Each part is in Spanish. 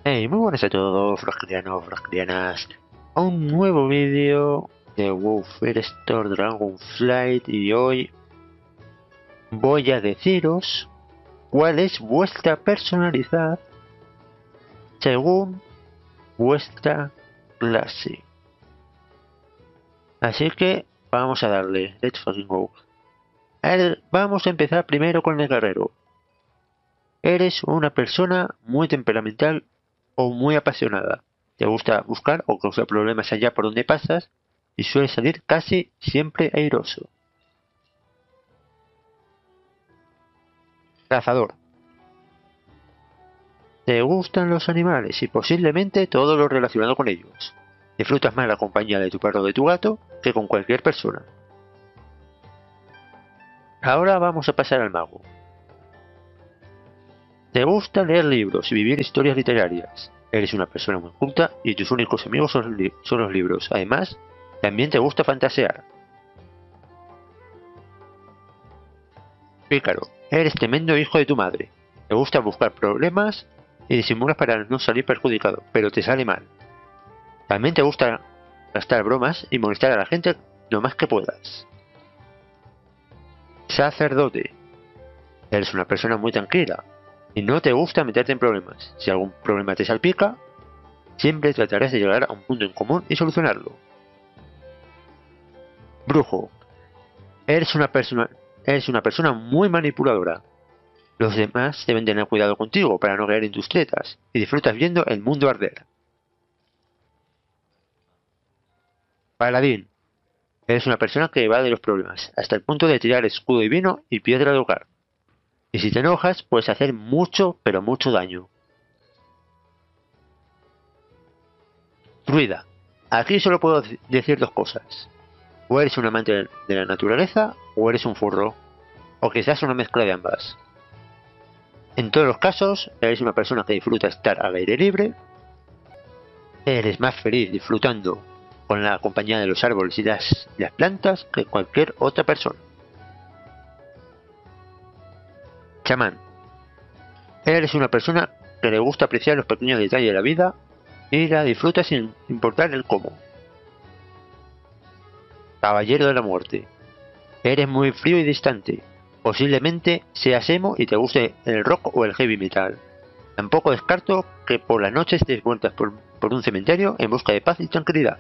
Hey, muy buenas a todos, frasquerianos, frasquerianas, a un nuevo vídeo de WoW Firestore Dragonflight, y hoy voy a deciros cuál es vuestra personalidad según vuestra clase. Así que vamos a darle, let's fucking go. Vamos a empezar primero con el guerrero. Eres una persona muy temperamental o muy apasionada. Te gusta buscar o causar problemas allá por donde pasas y sueles salir casi siempre airoso. Cazador. Te gustan los animales y posiblemente todo lo relacionado con ellos. Disfrutas más la compañía de tu perro o de tu gato que con cualquier persona. Ahora vamos a pasar al mago. Te gusta leer libros y vivir historias literarias. Eres una persona muy culta y tus únicos amigos son los libros. Además, también te gusta fantasear. Pícaro. Eres tremendo hijo de tu madre. Te gusta buscar problemas y disimulas para no salir perjudicado, pero te sale mal. También te gusta gastar bromas y molestar a la gente lo más que puedas. Sacerdote. Eres una persona muy tranquila y no te gusta meterte en problemas. Si algún problema te salpica, siempre tratarás de llegar a un punto en común y solucionarlo. Brujo. Eres una persona muy manipuladora. Los demás deben tener cuidado contigo para no caer en tus tretas y disfrutas viendo el mundo arder. Paladín. Eres una persona que evade los problemas, hasta el punto de tirar escudo divino y piedra de hogar. Y si te enojas, puedes hacer mucho, pero mucho daño. Druida. Aquí solo puedo decir dos cosas. O eres un amante de la naturaleza, o eres un furro. O quizás una mezcla de ambas. En todos los casos, eres una persona que disfruta estar al aire libre. Eres más feliz disfrutando con la compañía de los árboles y las plantas que cualquier otra persona. Chamán. Eres una persona que le gusta apreciar los pequeños detalles de la vida y la disfruta sin importar el cómo. Caballero de la Muerte. Eres muy frío y distante. Posiblemente seas emo y te guste el rock o el heavy metal. Tampoco descarto que por las noches te des vueltas por un cementerio en busca de paz y tranquilidad.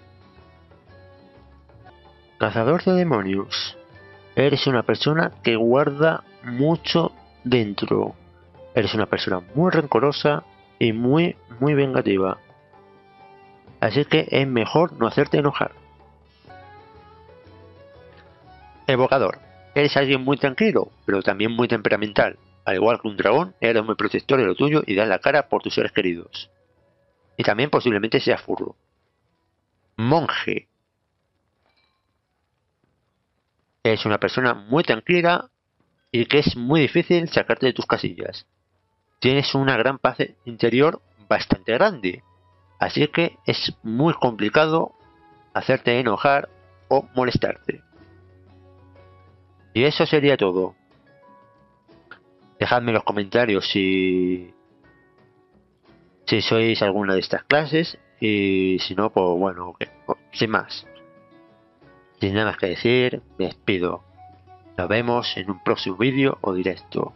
Cazador de demonios. Eres una persona que guarda mucho dentro. Eres una persona muy rencorosa y muy vengativa. Así que es mejor no hacerte enojar. Evocador. Eres alguien muy tranquilo, pero también muy temperamental. Al igual que un dragón, eres muy protector de lo tuyo y das la cara por tus seres queridos. Y también posiblemente seas furro. Monje. Eres una persona muy tranquila y que es muy difícil sacarte de tus casillas. Tienes una gran paz interior bastante grande, así que es muy complicado hacerte enojar o molestarte. Y eso sería todo. Dejadme en los comentarios si sois alguna de estas clases, y si no, pues bueno, sin más. Sin nada más que decir, me despido. Nos vemos en un próximo vídeo o directo.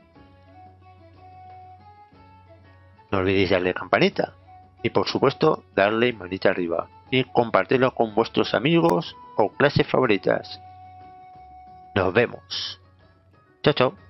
No olvidéis darle campanita y por supuesto darle manita arriba y compartirlo con vuestros amigos o clases favoritas. Nos vemos. Chao, chao.